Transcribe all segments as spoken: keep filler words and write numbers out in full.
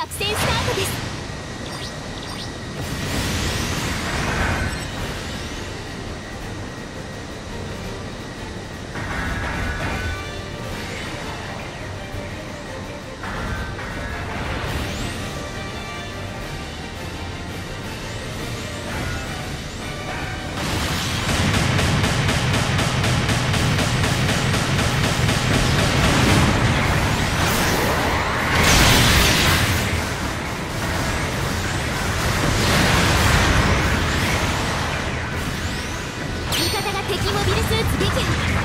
作戦スタートです。敵モビルスーツ撃破。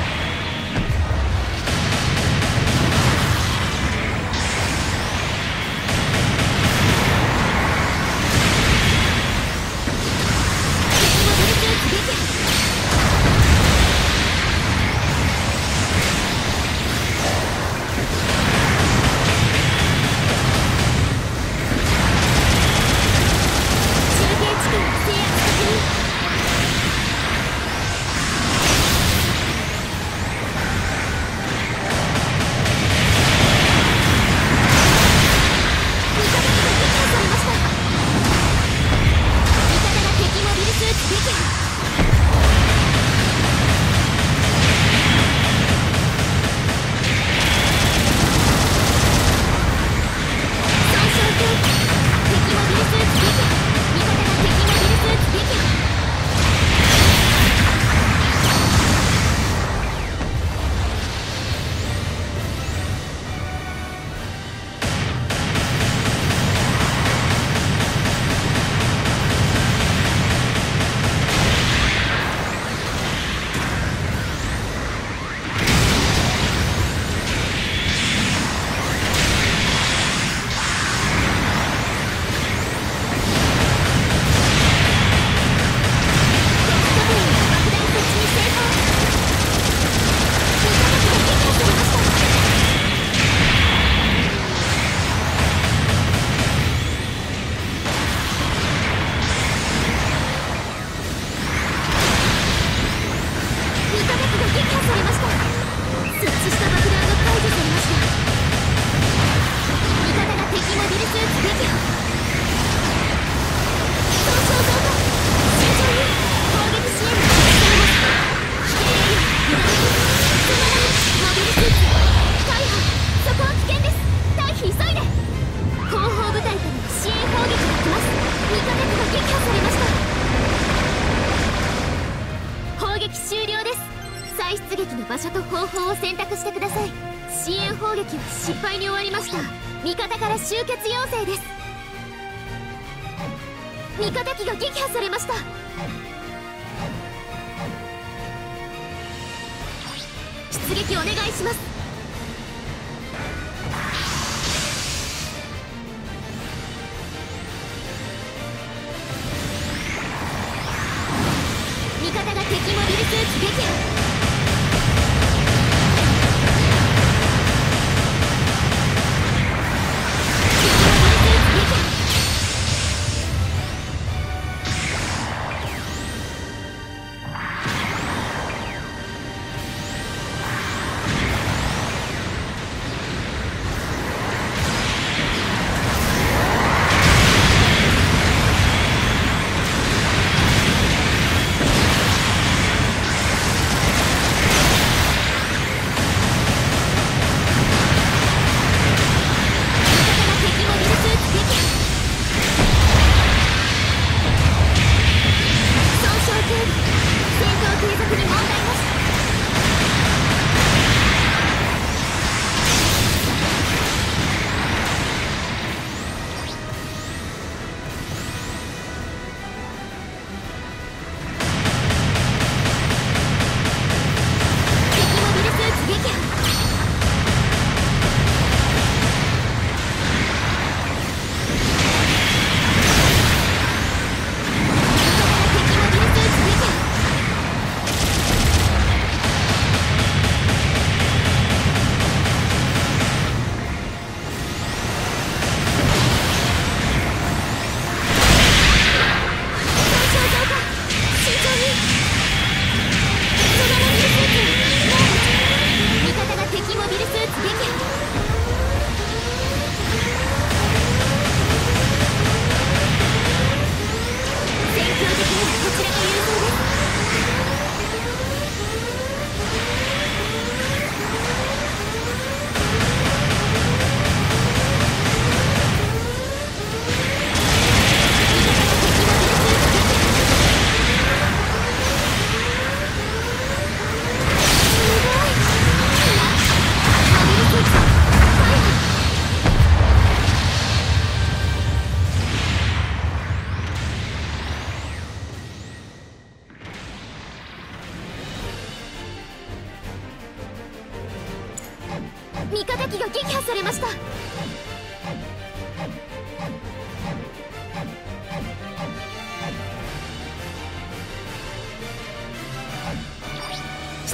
再出撃の場所と方法を選択してください。支援砲撃は失敗に終わりました。味方から集結要請です。味方機が撃破されました。出撃お願いします。味方が敵モビルスーツ撃破。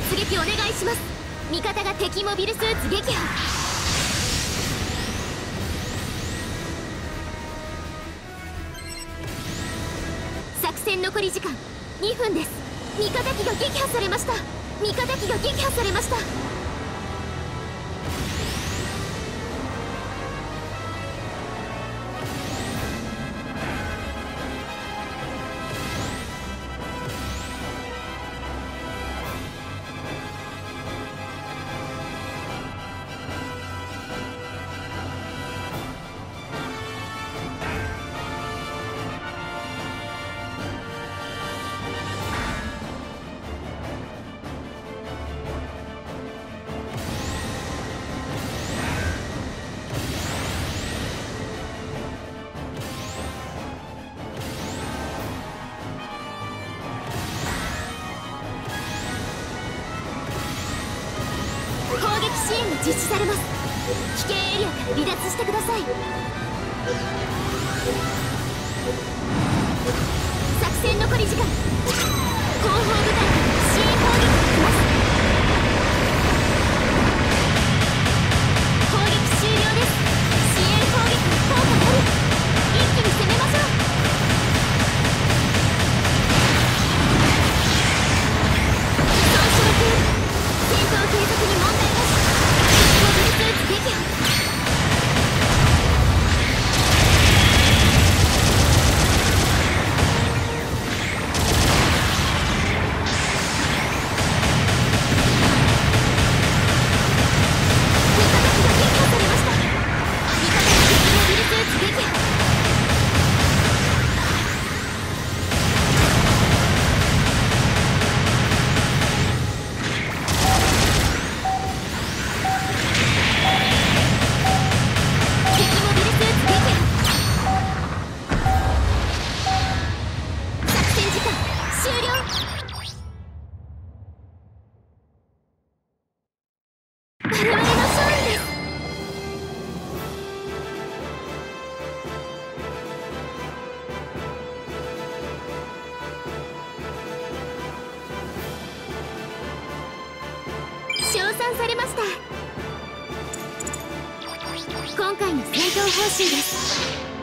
出撃お願いします。味方が敵モビルスーツ撃破。作戦残り時間にふんです。味方機が撃破されました。味方機が撃破されました。支援が実施されます。危険エリアから離脱してください。作戦残り時間。後方部隊から支援砲撃が来ます。砲撃終了です。支援砲撃の効果あり。一気に攻めましょう。損傷中。戦闘継続に問題なし。モビルスーツ撃破。味方機が撃破されました。味方の敵モビルスーツ撃破。我々の勝利です。称賛されました。今回の戦闘報酬です。